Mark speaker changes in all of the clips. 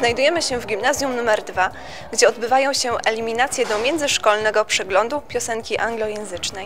Speaker 1: Znajdujemy się w gimnazjum nr 2, gdzie odbywają się eliminacje do międzyszkolnego przeglądu piosenki anglojęzycznej.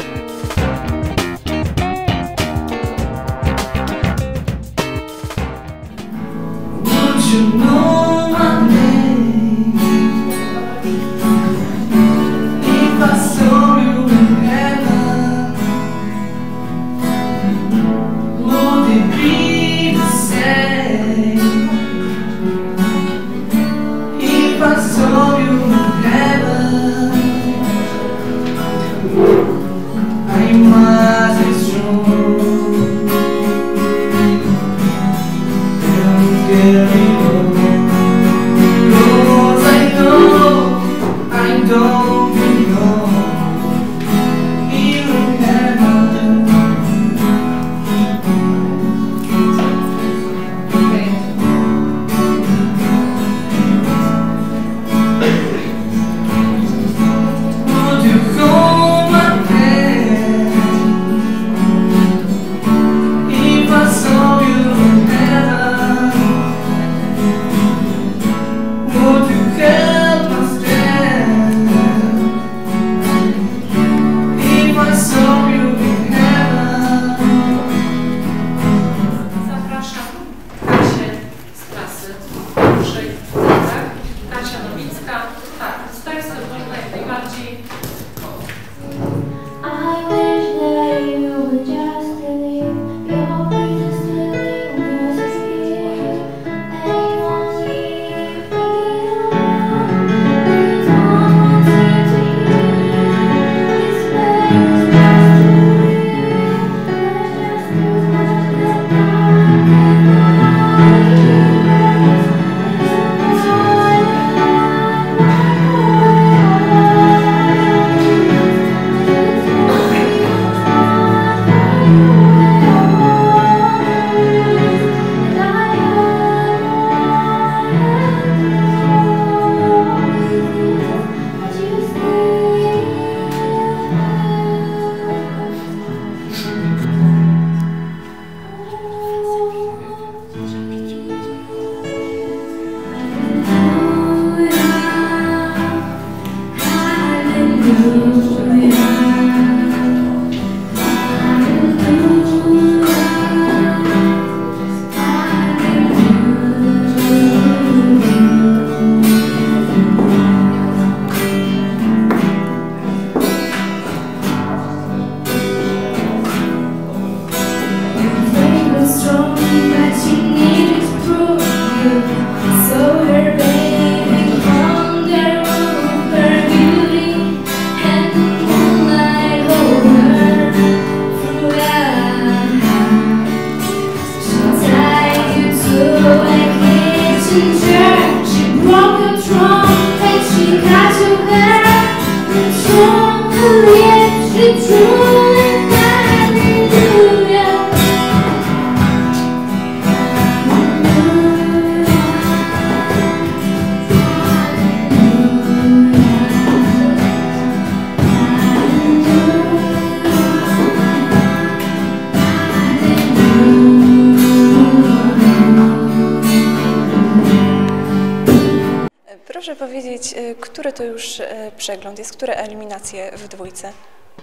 Speaker 1: Proszę powiedzieć, który to już przegląd jest, które eliminacje w dwójce?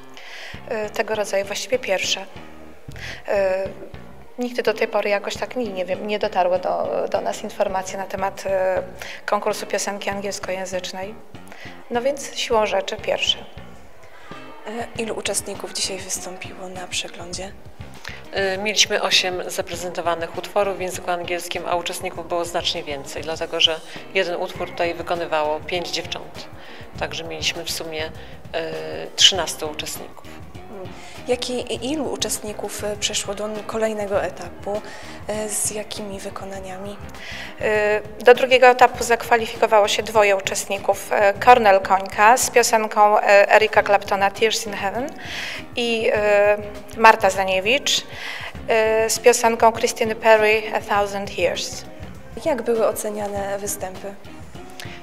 Speaker 2: Tego rodzaju właściwie pierwsze. Nigdy do tej pory jakoś tak nie dotarły do nas informacje na temat konkursu piosenki angielskojęzycznej. No więc siłą rzeczy pierwsze.
Speaker 1: Ilu uczestników dzisiaj wystąpiło na przeglądzie?
Speaker 3: Mieliśmy 8 zaprezentowanych utworów w języku angielskim, a uczestników było znacznie więcej, dlatego że jeden utwór tutaj wykonywało 5 dziewcząt. Także mieliśmy w sumie 13 uczestników.
Speaker 1: Ilu uczestników przeszło do kolejnego etapu? Z jakimi wykonaniami?
Speaker 2: Do drugiego etapu zakwalifikowało się 2 uczestników. Kornel Końka z piosenką Erika Claptona Tears in Heaven i Marta Zaniewicz z piosenką Christine Perry A Thousand Years.
Speaker 1: Jak były oceniane występy?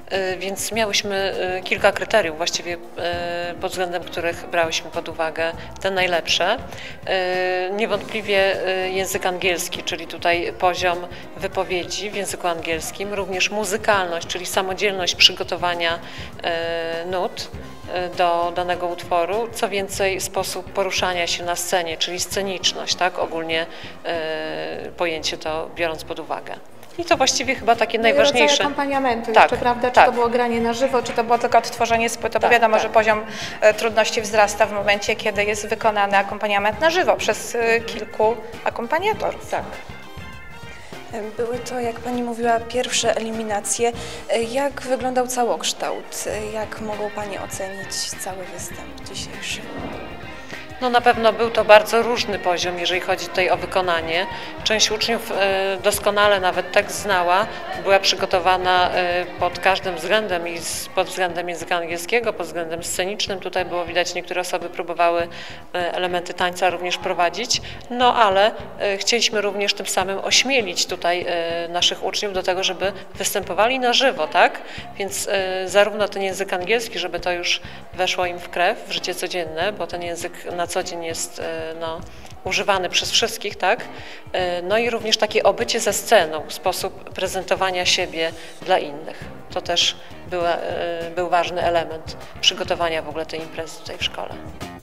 Speaker 3: więc miałyśmy kilka kryteriów właściwie, pod względem których brałyśmy pod uwagę te najlepsze. Niewątpliwie język angielski, czyli tutaj poziom wypowiedzi w języku angielskim, również muzykalność, czyli samodzielność przygotowania nut do danego utworu, co więcej sposób poruszania się na scenie, czyli sceniczność, tak, ogólnie pojęcie to biorąc pod uwagę. I to właściwie chyba takie najważniejsze.
Speaker 2: Rodzaj akompaniamentu
Speaker 3: tak,
Speaker 2: jeszcze, prawda? Czy
Speaker 3: tak.
Speaker 2: to było granie na żywo, czy to było tylko odtworzenie z płyty, bo wiadomo, że poziom trudności wzrasta w momencie, kiedy jest wykonany akompaniament na żywo przez kilku akompaniatorów.
Speaker 3: Tak.
Speaker 1: Były to, jak Pani mówiła, pierwsze eliminacje. Jak wyglądał całokształt? Jak mogą Pani ocenić cały występ dzisiejszy?
Speaker 3: No na pewno był to bardzo różny poziom, jeżeli chodzi tutaj o wykonanie. Część uczniów doskonale nawet tekst znała, była przygotowana pod każdym względem i pod względem języka angielskiego, pod względem scenicznym. Tutaj było widać, niektóre osoby próbowały elementy tańca również prowadzić, no ale chcieliśmy również tym samym ośmielić tutaj naszych uczniów do tego, żeby występowali na żywo, tak? Więc zarówno ten język angielski, żeby to już weszło im w krew, w życie codzienne, bo ten język na co dzień jest używany przez wszystkich, tak? No i również takie obycie ze sceną, sposób prezentowania siebie dla innych. To też był ważny element przygotowania w ogóle tej imprezy tutaj w szkole.